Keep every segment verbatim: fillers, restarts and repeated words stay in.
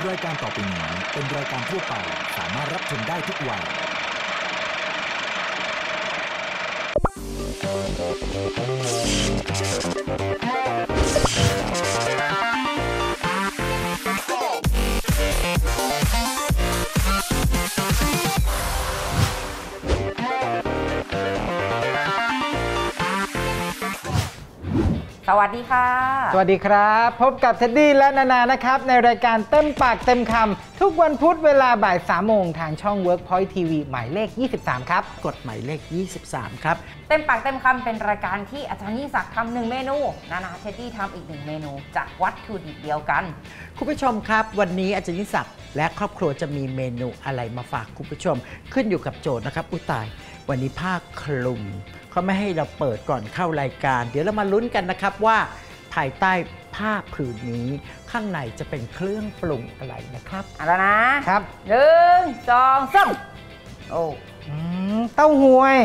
รายการต่อไปนี้เป็นรายการทั่วไปสามารถรับชมได้ทุกวัยสวัสดีค่ะสวัสดีครับพบกับเท็ดดี้และนานานะครับในรายการเต็มปากเต็มคำทุกวันพุธเวลาบ่ายสามโมงทางช่อง Workpoint ที วี หมายเลขยี่สิบสามครับกดหมายเลขยี่สิบสามครับเต็มปากเต็มคำเป็นรายการที่อาจารย์ยิ่งศักดิ์ทำหนึ่งเมนูนานาเท็ดดี้ทำอีกหนึ่งเมนูจากวัตถุดิบเดียวกันคุณผู้ชมครับวันนี้อาจารย์ยิ่งศักดิ์และครอบครัวจะมีเมนูอะไรมาฝากคุณผู้ชมขึ้นอยู่กับโจทย์นะครับอุยตายวันนี้ผ้าคลุมเขาไม่ให้เราเปิดก่อนเข้ารายการเดี๋ยวเรามาลุ้นกันนะครับว่าภายใต้ผ้าผืนนี้ข้างในจะเป็นเครื่องปรุงอะไรนะครับเอาแล้วนะครับหนึ่งสองสามโอ้เต้าหวย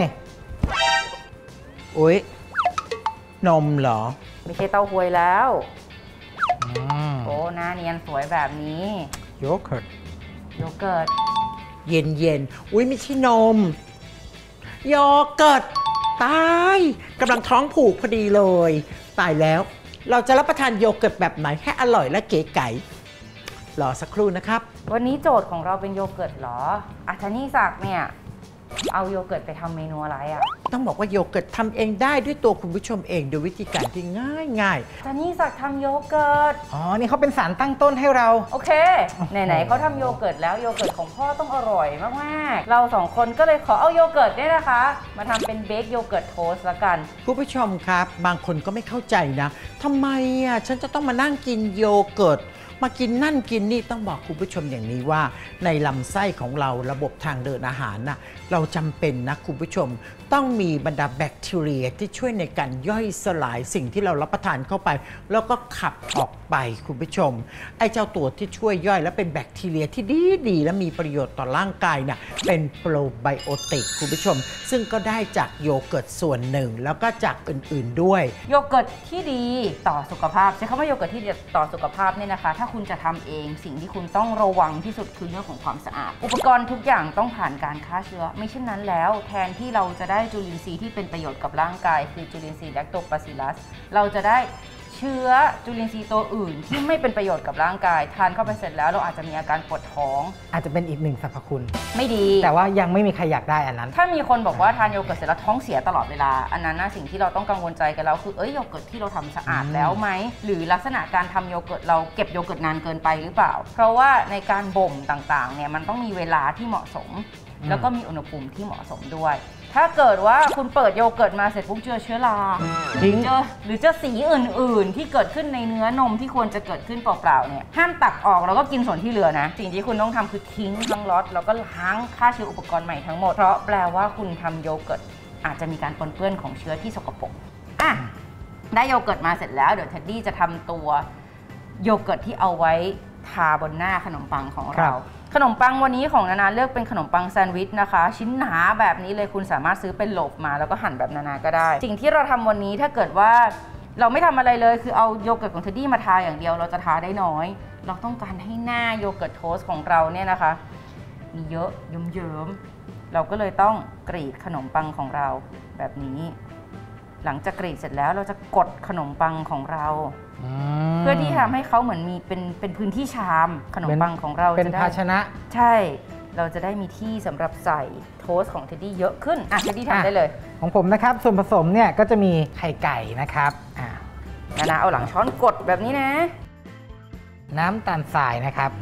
อุ๊ยนมเหรอไม่ใช่เต้าหวยแล้วโอ้หน้าเนียนสวยแบบนี้โยเกิร์ตโยเกิร์ตเย็นเย็นอุ๊ยไม่ใช่นมโยเกิร์ตตายกำลังท้องผูกพอดีเลยตายแล้วเราจะรับประทานโยเกิร์ตแบบไหนให้อร่อยและเก๋ไก๋รอสักครู่นะครับวันนี้โจทย์ของเราเป็นโยเกิร์ตเหรออาจารย์ยิ่งศักดิ์เนี่ยเอาโยเกิร์ตไปทำเมนูอะไรอ่ะต้องบอกว่าโยเกิร์ตทำเองได้ด้วยตัวคุณผู้ชมเองโดยวิธีการที่ง่ายง่ายอาจารย์ยิ่งศักดิ์ทำโยเกิร์ตอ๋อนี่เขาเป็นสารตั้งต้นให้เราโอเคไหนๆเขาทำโยเกิร์ตแล้วโยเกิร์ตของพ่อต้องอร่อยมากๆเราสองคนก็เลยขอเอาโยเกิร์ตเนี่ยนะคะมาทำเป็นเบคโยเกิร์ตโทสต์ละกันคุณผู้ชมครับบางคนก็ไม่เข้าใจนะทำไมอ่ะฉันจะต้องมานั่งกินโยเกิร์ตมากินนั่นกินนี่ต้องบอกคุณผู้ชมอย่างนี้ว่าในลำไส้ของเราระบบทางเดินอาหารน่ะเราจำเป็นนะคุณผู้ชมต้องมีบรรดาแบคทีเรียที่ช่วยในการย่อยสลายสิ่งที่เรารับประทานเข้าไปแล้วก็ขับออกไปคุณผู้ชมไอ้เจ้าตัวที่ช่วยย่อยและเป็นแบคทีเรียที่ดีดีและมีประโยชน์ต่อร่างกายน่ะเป็นโปรไบโอติกคุณผู้ชมซึ่งก็ได้จากโยเกิร์ตส่วนหนึ่งแล้วก็จากอื่นๆด้วยโยเกิร์ตที่ดีต่อสุขภาพใช้คำว่าโยเกิร์ตที่ดีต่อสุขภาพเนี่ยนะคะถ้าคุณจะทำเองสิ่งที่คุณต้องระวังที่สุดคือเรื่องของความสะอาดอุปกรณ์ทุกอย่างต้องผ่านการฆ่าเชื้อไม่เช่นนั้นแล้วแทนที่เราจะได้จุลินทรีย์ที่เป็นประโยชน์กับร่างกายคือจุลินทรีย์แลคโตบาซิลลัสเราจะได้เชื้อจุลินทรีย์ตัวอื่นที่ไม่เป็นประโยชน์กับร่างกายทานเข้าไปเสร็จแล้วเราอาจจะมีอาการปวดท้องอาจจะเป็นอีกหนึ่งสรรพคุณไม่ดีแต่ว่ายังไม่มีใครอยากได้อันนั้นถ้ามีคนบอกว่าทานโยเกิร์ตเสร็จแล้วท้องเสียตลอดเวลาอันนั้นน่ะสิ่งที่เราต้องกังวลใจกันแล้วคือเอ้ยโยเกิร์ตที่เราทำสะอาดแล้วไหมหรือลักษณะการทำโยเกิร์ตเราเก็บโยเกิร์ตนานเกินไปหรือเปล่าเพราะว่าในการบ่มต่างๆเนี่ยมันต้องมีเวลาที่เหมาะสมแล้วก็มีอุณหภูมิที่เหมาะสมด้วยถ้าเกิดว่าคุณเปิดโยเกิร์ตมาเสร็จปุ๊บเจอเชื้อราหรือเจอหรือเจอสีอื่นๆที่เกิดขึ้นในเนื้อนมที่ควรจะเกิดขึ้นเปล่าๆเนี่ยห้ามตักออกแล้วก็กินส่วนที่เหลือนะสิ่งที่คุณต้องทำคือทิ้งทั้งล็อตแล้วก็ล้างฆ่าเชื้ออุปกรณ์ใหม่ทั้งหมดเพราะแปลว่าคุณทำโยเกิร์ตอาจจะมีการปนเปื้อนของเชื้อที่สกปรกอ่ะได้โยเกิร์ตมาเสร็จแล้วเดี๋ยวเท็ดดี้จะทำตัวโยเกิร์ตที่เอาไว้ทาบนหน้าขนมปังของเราขนมปังวันนี้ของนานาเลือกเป็นขนมปังแซนด์วิชนะคะชิ้นหนาแบบนี้เลยคุณสามารถซื้อเป็นโหลมาแล้วก็หั่นแบบนานาก็ได้สิ่งที่เราทำวันนี้ถ้าเกิดว่าเราไม่ทำอะไรเลยคือเอาโยเกิร์ตของเท็ดดี้มาทาอย่างเดียวเราจะทาได้น้อยเราต้องการให้หน้าโยเกิร์ตโทสต์ของเราเนี่ยนะคะมีเยอะเยิ้มๆเราก็เลยต้องกรีดขนมปังของเราแบบนี้หลังจากกรีดเสร็จแล้วเราจะกดขนมปังของเราเพื่อที่ทำให้เขาเหมือนมีเป็นเป็นพื้นที่ชามขนมปังของเราเป็นภาชนะใช่เราจะได้มีที่สำหรับใส่โทสต์ของเท็ดดี้เยอะขึ้นอ่ะเท็ดดี้ทำได้เลยของผมนะครับส่วนผสมเนี่ยก็จะมีไข่ไก่นะครับอ่านานาเอาหลังช้อนกดแบบนี้นะน้ำตาลทรายนะครับ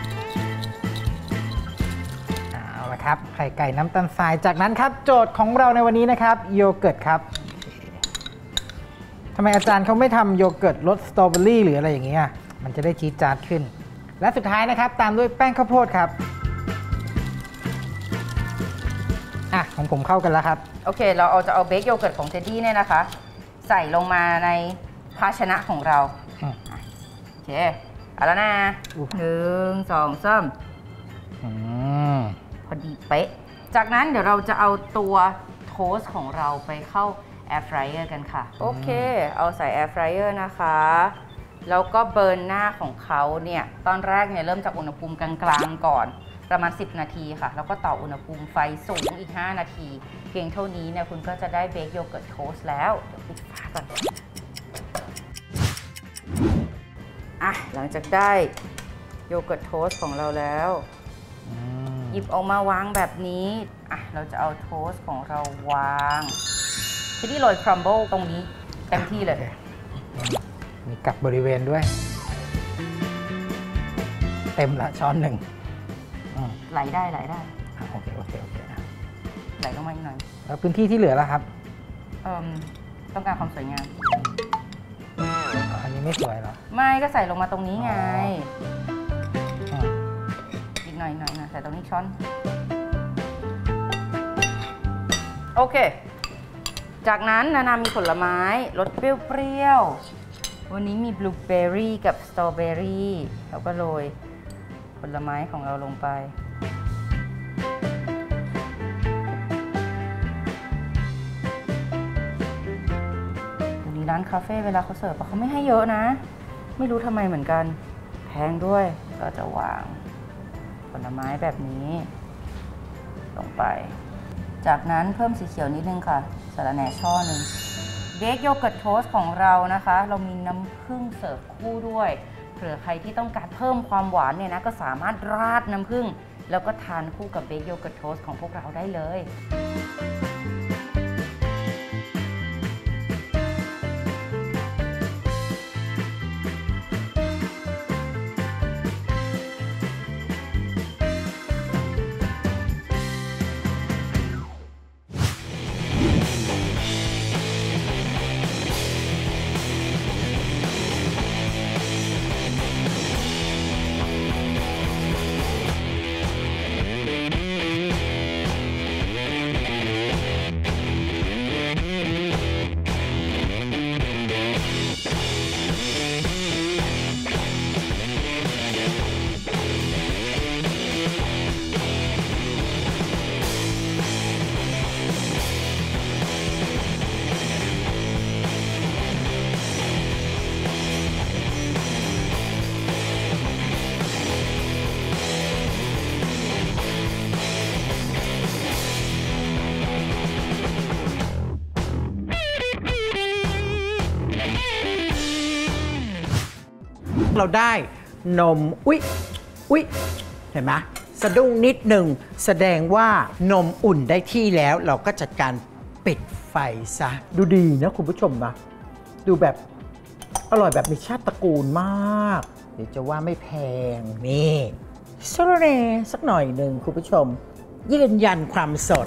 เอาละครับไข่ไก่น้ำตาลทรายจากนั้นครับโจทย์ของเราในวันนี้นะครับโยเกิร์ตครับทำไมอาจารย์เขาไม่ทำโยเกิร์ตรสสตรอเบอรี่หรืออะไรอย่างเงี้ยมันจะได้จี๊ดจ๊าดขึ้นและสุดท้ายนะครับตามด้วยแป้งข้าวโพดครับอ่ะของผมเข้ากันแล้วครับโอเคเราเอาจะเอาเบคโยเกิร์ตของเท็ดดี้เนี่ยนะคะใส่ลงมาในภาชนะของเราโอเคเอาแล้วนะหนึ่งสองสามพอดีเป๊ะจากนั้นเดี๋ยวเราจะเอาตัวโทสต์ของเราไปเข้าแอร์ฟรายเออร์กันค่ะโอเคเอาใส่แอร์ฟรายเออร์นะคะแล้วก็เบิร์นหน้าของเขาเนี่ยตอนแรกเนี่ยเริ่มจากอุณหภูมิกลางๆก่อนประมาณสิบนาทีค่ะแล้วก็ต่ออุณหภูมิไฟสูงอีกห้านาทีเพียงเท่านี้เนี่ยคุณก็จะได้เบคโยเกิร์ตโทสต์แล้วเดี๋ยวปิดฝาก่อนอ่ะหลังจากได้โยเกิร์ตโทสต์ของเราแล้วหยิบออกมาวางแบบนี้อ่ะเราจะเอาโทสต์ของเราวางที่นี่โรยครัมเบิลตรงนี้เต็มที่เลยมีกับบริเวณด้วยเต็มละช้อนหนึ่งไหลได้ไหลได้โอเคโอเคโอเคไหลลงมาอีกหน่อยแล้วพื้นที่ที่เหลือล่ะครับเอ่อต้องการความสวยงามอันนี้ไม่สวยหรอไม่ก็ใส่ลงมาตรงนี้ไงอีกหน่อยหน่อยนะใส่ตรงนี้ช้อนโอเคจากนั้นนานามีผลไม้รสเปรี้ยวๆวันนี้มีบลูเบอร์รี่กับสตรอเบอร์รี่เราก็โรยผลไม้ของเราลงไปวันนี้ร้านคาเฟ่เวลาเขาเสิร์ฟเขาไม่ให้เยอะนะไม่รู้ทำไมเหมือนกันแพงด้วยก็จะวางผลไม้แบบนี้ลงไปจากนั้นเพิ่มสีเขียวนิดนึงค่ะสาระแหน่ช่อหนึ่งเบคโยเกิร์ตโทสต์ของเรานะคะเรามีน้ำผึ้งเสิร์ฟคู่ด้วยเผื่อใครที่ต้องการเพิ่มความหวานเนี่ยนะก็สามารถราดน้ำผึ้งแล้วก็ทานคู่กับเบคโยเกิร์ตโทสต์ของพวกเราได้เลยเราได้นมอุ๊ยอุ๊ยเห็นไหมสะดุ้งนิดหนึ่งแสดงว่านมอุ่นได้ที่แล้วเราก็จัดการปิดไฟซะดูดีนะคุณผู้ชมนะดูแบบอร่อยแบบมีชาติตระกูลมากเดี๋ยวจะว่าไม่แพงนี่ซาเร่สักหน่อยหนึ่งคุณผู้ชมยืนยันความสด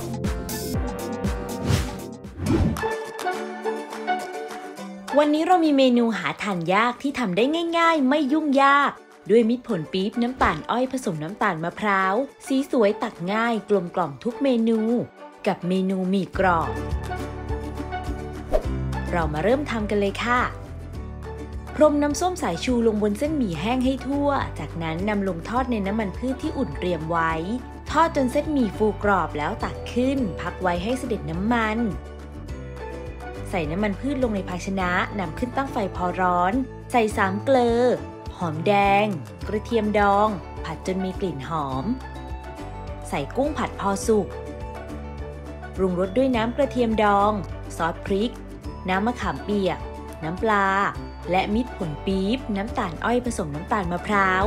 วันนี้เรามีเมนูหาทานยากที่ทำได้ง่ายๆไม่ยุ่งยากด้วยมิตรผลปี๊บน้ำตาลอ้อยผสมน้ำตาลมะพร้าวสีสวยตักง่ายกลมกล่อมทุกเมนูกับเมนูหมี่กรอบเรามาเริ่มทำกันเลยค่ะพรมน้ำส้มสายชูลงบนเส้นหมี่แห้งให้ทั่วจากนั้นนำลงทอดในน้ำมันพืชที่อุ่นเตรียมไว้ทอดจนเส้นหมี่ฟูกรอบแล้วตักขึ้นพักไว้ให้เสด็จน้ำมันใส่น้ำมันพืชลงในภาชนะนำขึ้นตั้งไฟพอร้อนใส่สามเกลือหอมแดงกระเทียมดองผัดจนมีกลิ่นหอมใส่กุ้งผัดพอสุกปรุงรสด้วยน้ำกระเทียมดองซอสพริกน้ำมะขามเปียกน้ำปลาและมิตรผลปี๊บน้ำตาลอ้อยผสมน้ำตาลมะพร้าว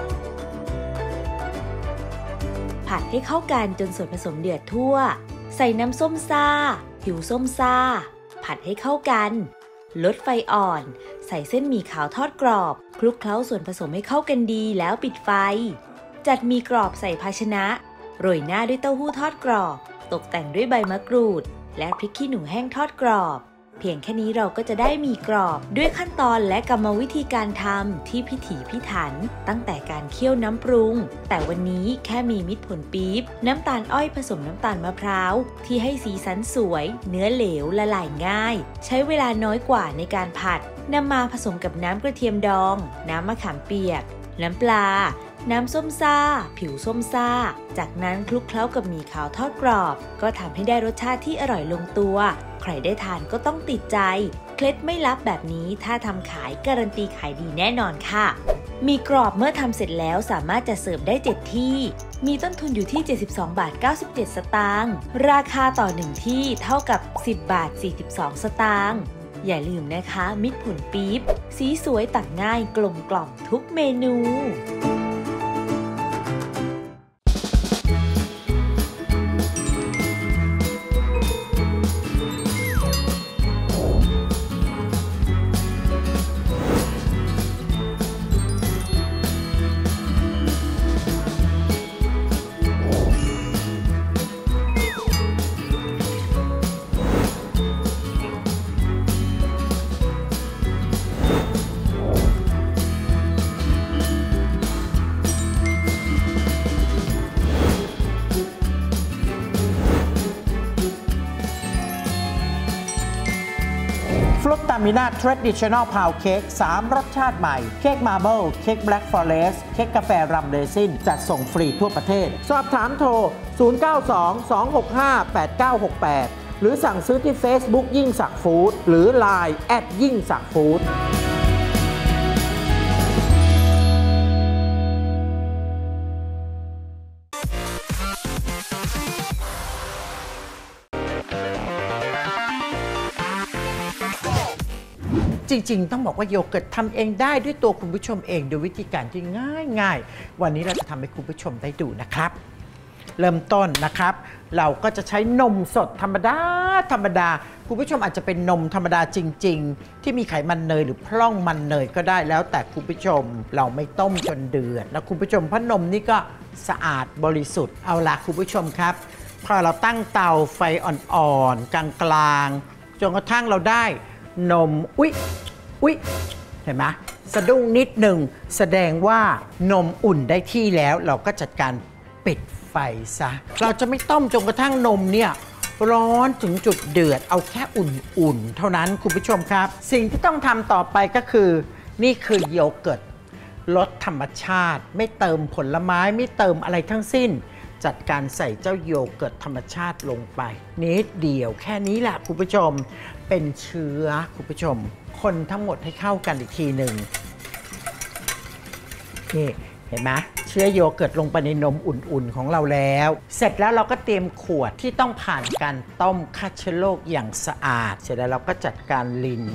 ผัดให้เข้ากันจนส่วนผสมเดือดทั่วใส่น้ำส้มซ่าผิวส้มซ่าผัดให้เข้ากันลดไฟอ่อนใส่เส้นหมี่ขาวทอดกรอบคลุกเคล้าส่วนผสมให้เข้ากันดีแล้วปิดไฟจัดหมี่กรอบใส่ภาชนะโรยหน้าด้วยเต้าหู้ทอดกรอบตกแต่งด้วยใบมะกรูดและพริกขี้หนูแห้งทอดกรอบเพียงแค่นี้เราก็จะได้หมี่กรอบด้วยขั้นตอนและกรรมวิธีการทำที่พิถีพิถันตั้งแต่การเคี่ยวน้ำปรุงแต่วันนี้แค่มีมิตรผลปี๊บน้ำตาลอ้อยผสมน้ำตาลมะพร้าวที่ให้สีสันสวยเนื้อเหลวละลายง่ายใช้เวลาน้อยกว่าในการผัดนำมาผสมกับน้ำกระเทียมดองน้ำมะขามเปียกน้ำปลาน้ำส้มซ่าผิวส้มซ่าจากนั้นคลุกเคล้ากับหมี่ขาวทอดกรอบก็ทำให้ได้รสชาติที่อร่อยลงตัวใครได้ทานก็ต้องติดใจเคล็ดไม่ลับแบบนี้ถ้าทำขายการันตีขายดีแน่นอนค่ะมีกรอบเมื่อทำเสร็จแล้วสามารถจะเสิร์ฟได้เจ็ดที่มีต้นทุนอยู่ที่เจ็ดสิบสองบาทเก้าสิบเจ็ดสตางค์ราคาต่อหนึ่งที่เท่ากับสิบบาทสี่สิบสองสตางค์อย่าลืมนะคะมิตรผลปี๊บสีสวยตักง่ายกลมกล่อมทุกเมนูฟลุตตามิน่า Traditional Pound Cake สามรสชาติใหม่เค้กมาร์เบิลเค้กแบล็กฟอเรสต์เค้กกาแฟรัมเรซินจัดส่งฟรีทั่วประเทศสอบถามโทรศูนย์ เก้า สอง สอง หก ห้า แปด เก้า หก แปดหรือสั่งซื้อที่ Facebook ยิ่งศักดิ์ฟู้ดหรือ ไลน์ แอท ยิ่งศักดิ์ฟู้ดจริงๆต้องบอกว่าโยเกิร์ตทำเองได้ด้วยตัวคุณผู้ชมเองโดยวิธีการที่ง่ายๆวันนี้เราจะทำให้คุณผู้ชมได้ดูนะครับเริ่มต้นนะครับเราก็จะใช้นมสดธรรมดาธรรมดาคุณผู้ชมอาจจะเป็นนมธรรมดาจริงๆที่มีไขมันเนยหรือพร่องมันเนยก็ได้แล้วแต่คุณผู้ชมเราไม่ต้มจนเดือดแล้วคุณผู้ชมเพราะนมนี่ก็สะอาดบริสุทธิ์เอาล่ะคุณผู้ชมครับพอเราตั้งเตาไฟอ่อนๆกลางๆจนกระทั่งเราได้นมอุ๊ยอุ๊ยเห็นไหมสะดุ้งนิดหนึ่งแสดงว่านมอุ่นได้ที่แล้วเราก็จัดการปิดไฟซะเราจะไม่ต้มจนกระทั่งนมเนี่ยร้อนถึงจุดเดือดเอาแค่อุ่นๆเท่านั้นคุณผู้ชมครับสิ่งที่ต้องทำต่อไปก็คือนี่คือโยเกิร์ตรสธรรมชาติไม่เติมผลไม้ไม่เติมอะไรทั้งสิ้นจัดการใส่เจ้าโยเกิร์ตธรรมชาติลงไปนิดเดียวแค่นี้แหละคุณผู้ชมเป็นเชื้อคุณผู้ชมคนทั้งหมดให้เข้ากันอีกทีหนึ่งนี่เห็นไหมเชื้อโยเกิร์ตลงไปในนมอุ่นๆของเราแล้วเสร็จแล้วเราก็เตรียมขวดที่ต้องผ่านการต้มฆ่าเชื้อโรคอย่างสะอาดเสร็จแล้วเราก็จัดการลิน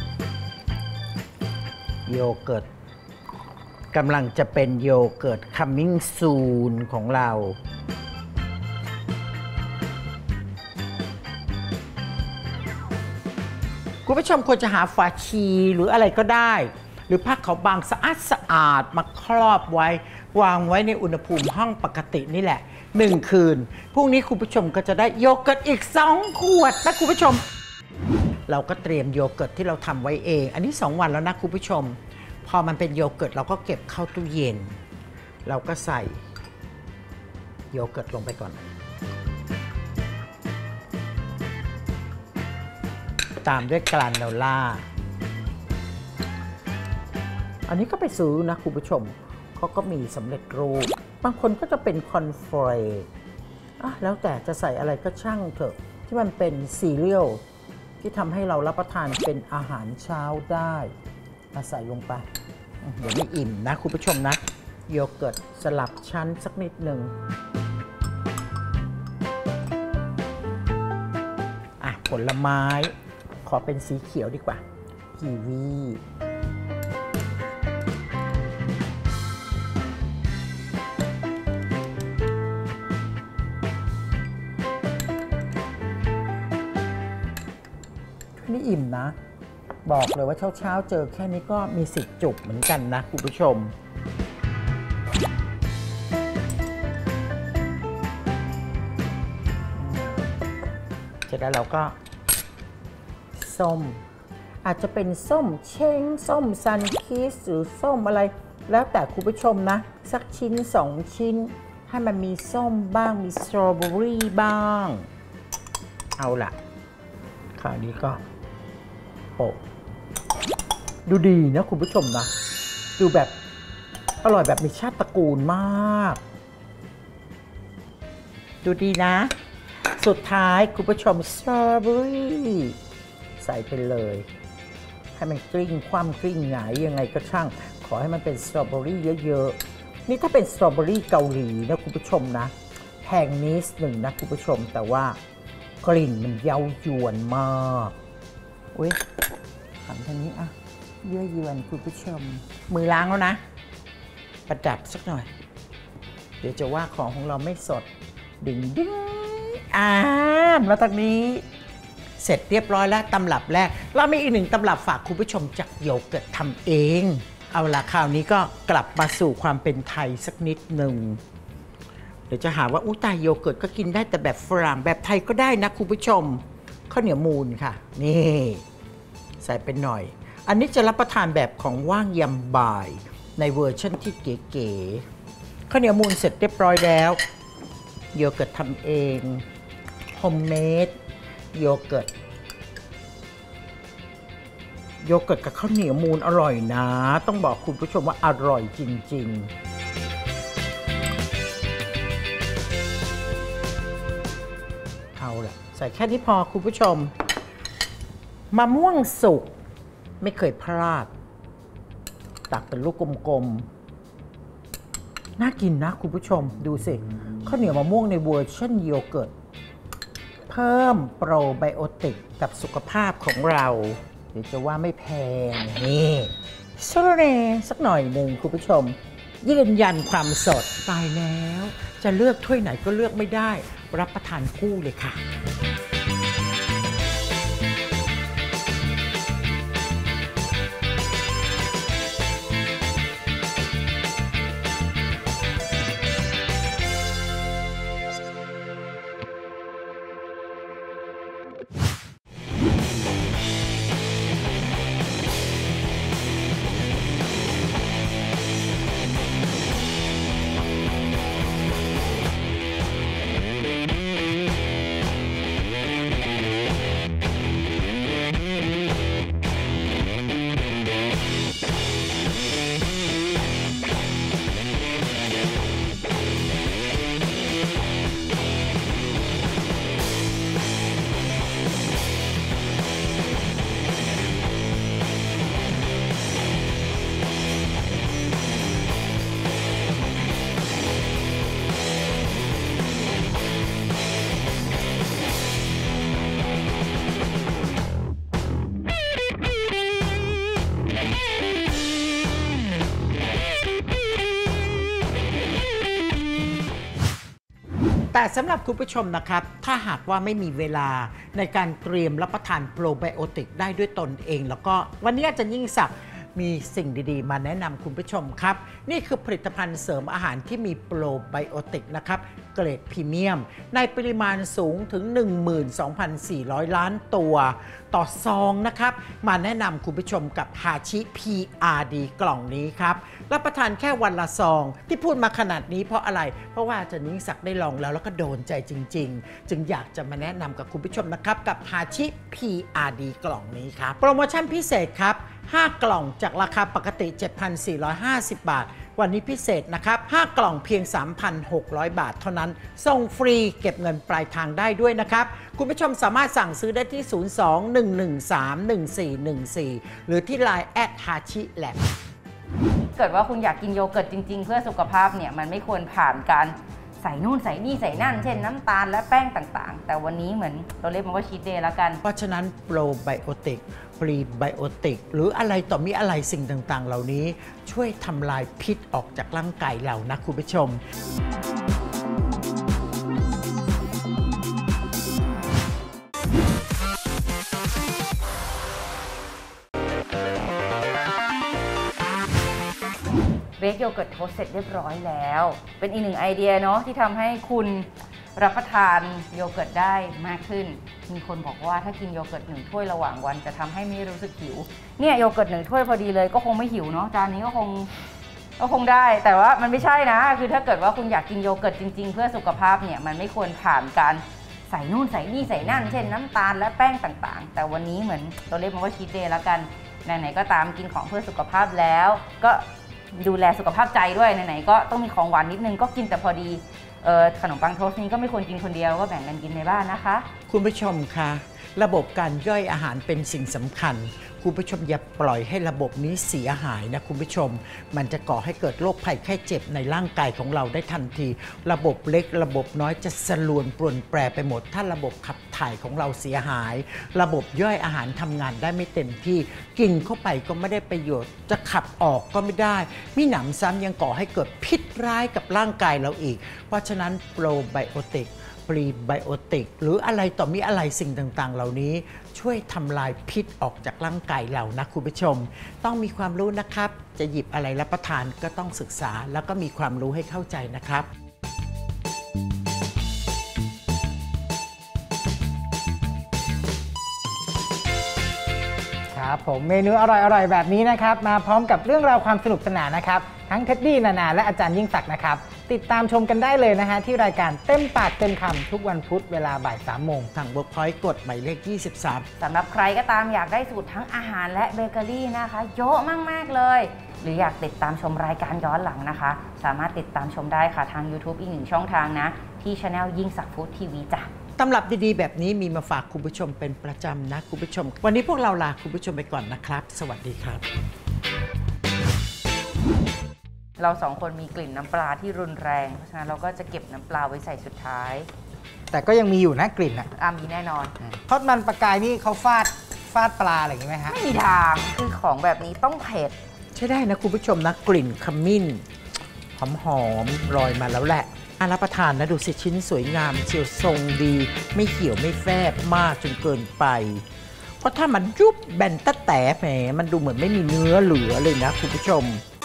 โยเกิร์ตกำลังจะเป็นโยเกิร์ต coming soon ของเราคุณผู้ชมควรจะหาฝาชีหรืออะไรก็ได้หรือผ้าขาวบางสะอาดสะอาดมาครอบไว้วางไว้ในอุณหภูมิห้องปกตินี่แหละหนึ่งคืนพรุ่งนี้คุณผู้ชมก็จะได้โยเกิร์ตอีกสองขวดนะคุณผู้ชมเราก็เตรียมโยเกิร์ตที่เราทำไว้เองอันนี้สองวันแล้วนะคุณผู้ชมพอมันเป็นโยเกิร์ตเราก็เก็บเข้าตู้เย็นเราก็ใส่โยเกิร์ตลงไปก่อนตามด้วยกราโนล่าอันนี้ก็ไปซื้อนะคุณผู้ชมเขาก็มีสำเร็จรูปบางคนก็จะเป็นคอนเฟลกอ่ะแล้วแต่จะใส่อะไรก็ช่างเถอะที่มันเป็นซีเรียลที่ทำให้เรารับประทานเป็นอาหารเช้าได้มาใส่ลงไปเดี๋ยวไม่อิ่มนะคุณผู้ชมนะโยเกิร์ตสลับชั้นสักนิดหนึ่งอ่ะผลไม้ขอเป็นสีเขียวดีกว่ากีวีนี่อิ่มนะบอกเลยว่าเช้าๆเจอแค่นี้ก็มีสิทธิ์จุกเหมือนกันนะคุณผู้ชมเสร็จแล้วเราก็ส้มอาจจะเป็นส้มเช้งส้มซันคิสหรือส้มอะไรแล้วแต่คุณผู้ชมนะสักชิ้นสองชิ้นให้มันมีส้มบ้างมีสตรอเบอรี่บ้างเอาล่ะคราวนี้ก็โปะดูดีนะคุณผู้ชมนะดูแบบอร่อยแบบมีชาติตระกูลมากดูดีนะสุดท้ายคุณผู้ชมสตรอเบอรี่ใส่ไปเลยให้มันกลิ้งคว่ำกลิ้งหงายยังไงก็ช่างขอให้มันเป็นสตรอเบอรี่เยอะๆนี่ถ้าเป็นสตรอเบอรี่เกาหลีนะคุณผู้ชมนะแพงนิดหนึ่งนะคุณผู้ชมแต่ว่ากลิ่นมันเย้ายวนมากอุ้ยหันทางนี้อ่ะเย้ายวนคุณผู้ชมมือล้างแล้วนะประดับสักหน่อยเดี๋ยวจะว่าของของเราไม่สดดึงดึงอ่านมาทางนี้เสร็จเรียบร้อยแล้วตำรับแรกเรามีอีกหนึ่งตำรับฝากคุณผู้ชมจากโยเกิร์ตทำเองเอาละคราวนี้ก็กลับมาสู่ความเป็นไทยสักนิดหนึ่งเดี๋ยวจะหาว่าอู้ตายโยเกิร์ตก็กินได้แต่แบบฝรั่งแบบไทยก็ได้นะคุณผู้ชมข้าวเหนียวมูนค่ะนี่ใส่ไปหน่อยอันนี้จะรับประทานแบบของว่างยำบ่ายในเวอร์ชันที่เก๋ๆข้าวเหนียวมูนเสร็จเรียบร้อยแล้วโยเกิร์ตทำเองโฮมเมดโยเกิร์ตโยเกิร์ตกับข้าวเหนียวมูนอร่อยนะต้องบอกคุณผู้ชมว่าอร่อยจริงๆเอาล่ะใส่แค่นี้พอคุณผู้ชมมะม่วงสุกไม่เคยพลาดตักเป็นลูกกลมๆน่ากินนะคุณผู้ชมดูสิข้าวเหนียวมะม่วงในเวอร์ชันโยเกิร์ตเพิ่มโปรไบโอติกกับสุขภาพของเราเดี๋ยวจะว่าไม่แพงนี่โซเรสักหน่อยหนึ่งคุณผู้ชมยืนยันความสดตายแล้วจะเลือกถ้วยไหนก็เลือกไม่ได้รับประทานคู่เลยค่ะแต่สำหรับคุณผู้ชมนะครับถ้าหากว่าไม่มีเวลาในการเตรียมรับประทานโปรไบโอติกได้ด้วยตนเองแล้วก็วันนี้อาจารย์ยิ่งศักดิ์มีสิ่งดีๆมาแนะนำคุณผู้ชมครับนี่คือผลิตภัณฑ์เสริมอาหารที่มีโปรไบโอติกนะครับเกรดพรีเมียมในปริมาณสูงถึง หนึ่งหมื่นสองพันสี่ร้อย ล้านตัวต่อซองนะครับมาแนะนำคุณผู้ชมกับฮาชิ พี อาร์ ดี กล่องนี้ครับรับประทานแค่วันละซองที่พูดมาขนาดนี้เพราะอะไรเพราะว่าอาจารย์ยิ่งศักดิ์ได้ลองแล้วแล้วก็โดนใจจริงๆจึงอยากจะมาแนะนำกับคุณผู้ชมนะครับกับฮาชิ พี อาร์ ดี กล่องนี้ครับโปรโมชั่นพิเศษครับห้ากล่องจากราคาปกติ เจ็ดพันสี่ร้อยห้าสิบ บาทวันนี้พิเศษนะครับห้ากล่องเพียง สามพันหกร้อย บาทเท่านั้นส่งฟรีเก็บเงินปลายทางได้ด้วยนะครับคุณผู้ชมสามารถสั่งซื้อได้ที่ ศูนย์ สอง หนึ่ง หนึ่ง สาม หนึ่ง สี่ หนึ่ง สี่ หรือที่ ไลน์ แอท ฮาชิ แลบเกิดว่าคุณอยากกินโยเกิร์ตจริงๆเพื่อสุขภาพเนี่ยมันไม่ควรผ่านการใส่นู่นใส่นี่ใส่นั่นเช่นน้ำตาลและแป้งต่างๆแต่วันนี้เหมือนเราเรียกมันว่าชีทเดย์แล้วกันเพราะฉะนั้นโปรไบโอติกพรีไบโอติกหรืออะไรต่อมีอะไรสิ่งต่างๆเหล่านี้ช่วยทำลายพิษออกจากร่างกายเรานะคุณผู้ชมเบคโยเกิร์ตโทสเสร็จเรียบร้อยแล้วเป็นอีกหนึ่งไอเดียเนาะที่ทำให้คุณรับประทานโยเกิร์ตได้มากขึ้นมีคนบอกว่าถ้ากินโยเกิร์ตหนึ่งถ้วยระหว่างวันจะทำให้ไม่รู้สึกหิวเนี่ยโยเกิร์ตหนึ่งถ้วยพอดีเลยก็คงไม่หิวเนาะจานนี้ก็คงก็คงได้แต่ว่ามันไม่ใช่นะคือถ้าเกิดว่าคุณอยากกินโยเกิร์ตจริงๆเพื่อสุขภาพเนี่ยมันไม่ควรผ่านการใส่นู่นใส่นี่ใส่นั่นเช่นน้ำตาลและแป้งต่างๆแต่วันนี้เหมือนเราเรียกมันว่าชีทเดย์แล้วกันไหนๆก็ตามกินของเพื่อสุขภาพแล้วก็ดูแลสุขภาพใจด้วยไหนๆก็ต้องมีของหวานนิดนึงก็กินแต่พอดีเออขนมปังโทสต์นี้ก็ไม่ควรกินคนเดียวก็แบ่งกันกินในบ้านนะคะคุณผู้ชมคะระบบการย่อยอาหารเป็นสิ่งสำคัญคุณผู้ชมอย่าปล่อยให้ระบบนี้เสียหายนะคุณผู้ชมมันจะก่อให้เกิดโรคภัยไข้เจ็บในร่างกายของเราได้ทันที ระบบเล็กระบบน้อยจะสลวนปรวนแปรไปหมดถ้าระบบขับถ่ายของเราเสียหายระบบย่อยอาหารทำงานได้ไม่เต็มที่กินเข้าไปก็ไม่ได้ประโยชน์จะขับออกก็ไม่ได้มิหนำซ้ำยังก่อให้เกิดพิษร้ายกับร่างกายเราอีกเพราะฉะนั้นโปรไบโอติกพรีไบโอติกหรืออะไรต่อมีอะไรสิ่งต่างๆเหล่านี้ช่วยทำลายพิษออกจากร่างกายเรานะคุณผู้ชมต้องมีความรู้นะครับจะหยิบอะไรรับประทานก็ต้องศึกษาแล้วก็มีความรู้ให้เข้าใจนะครับครับผมเมนูอร่อยๆแบบนี้นะครับมาพร้อมกับเรื่องราวความสนุกสนานนะครับทั้งเท็ดดี้นานาและอาจารย์ยิ่งศักดิ์นะครับติดตามชมกันได้เลยนะฮะที่รายการเต็มปากเต็มคำทุกวันพุธเวลาบ่ายสามโมงทาง Workpoint กดหมายเลขยี่สิบสามสำหรับใครก็ตามอยากได้สูตรทั้งอาหารและเบเกอรี่นะคะเยอะมากๆเลยหรืออยากติดตามชมรายการย้อนหลังนะคะสามารถติดตามชมได้ค่ะทาง YouTube อีกหนึ่งช่องทางนะที่ Channel ยิ่งศักดิ์ฟู้ดทีวีจ้ะตำรับดีๆแบบนี้มีมาฝากคุณผู้ชมเป็นประจำนะคุณผู้ชมวันนี้พวกเราลาคุณผู้ชมไปก่อนนะครับสวัสดีครับเราสองคนมีกลิ่นน้ำปลาที่รุนแรงเพราะฉะนั้นเราก็จะเก็บน้ำปลาไว้ใส่สุดท้ายแต่ก็ยังมีอยู่นะกลิ่นอ่ะอ่ะมีแน่นอนทอดมันปลากายนี่เขาฟาดฟาดปลาอะไรอย่างงี้ไหมฮะไม่มีทางคือของแบบนี้ต้องเผ็ดใช่ได้นะคุณผู้ชมนะกลิ่นขมิ้นหอมๆลอยมาแล้วแหละอารับประทานนะดูสิชิ้นสวยงามเชียวทรงดีไม่เขียวไม่แฟบมากจนเกินไปเพราะถ้ามันยุบแบนตะแต๋แหมมันดูเหมือนไม่มีเนื้อเหลือเลยนะคุณผู้ชม